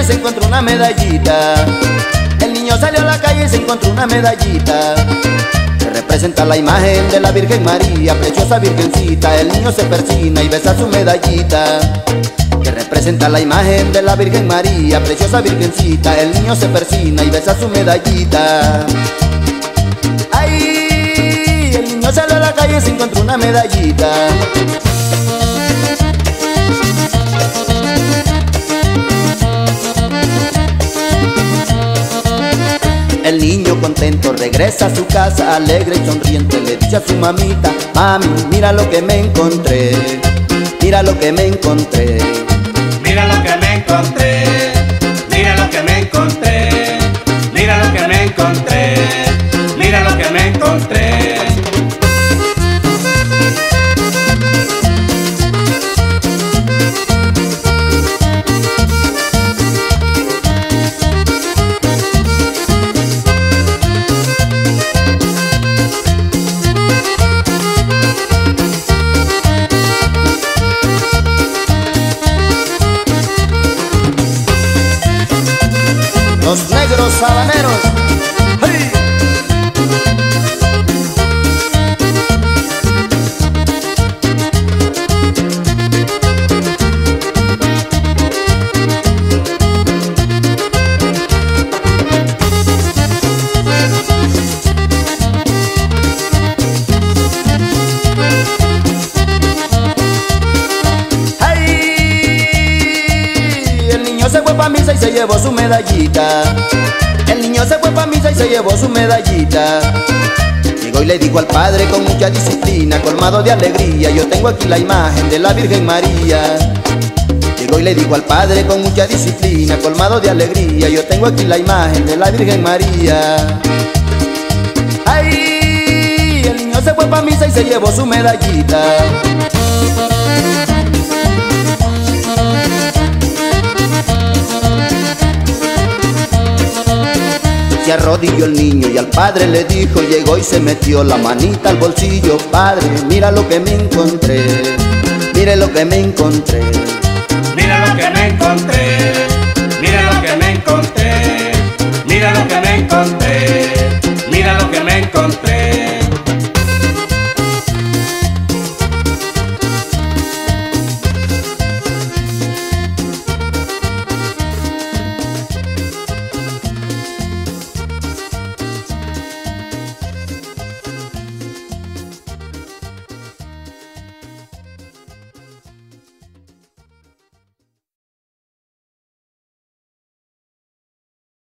calle se encontró una medallita. El niño salió a la calle y se encontró una medallita que representa la imagen de la Virgen María, preciosa virgencita. El niño se persina y besa su medallita que representa la imagen de la Virgen María, preciosa virgencita. El niño se persina y besa su medallita. ¡Ay! El niño salió a la calle y se encontró una medallita. El niño contento regresa a su casa, alegre y sonriente le dice a su mamita: mami, mira lo que me encontré, mira lo que me encontré. Mira lo que me encontré, mira lo que me encontré, mira lo que me encontré, mira lo que me encontré. Los negros habaneros. ¡Hey! Se fue pa' misa y se llevó su medallita. El niño se fue pa' misa y se llevó su medallita. Llegó y le dijo al padre con mucha disciplina, colmado de alegría: yo tengo aquí la imagen de la Virgen María. Llegó y le dijo al padre con mucha disciplina, colmado de alegría: yo tengo aquí la imagen de la Virgen María. ¡Ay! El niño se fue pa' misa y se llevó su medallita. Se arrodilló el niño y al padre le dijo, llegó y se metió la manita al bolsillo: padre, mira lo que me encontré, mire lo que me encontré. Mira lo que me encontré, mira lo que me encontré, mira lo que me encontré, mira lo que me encontré.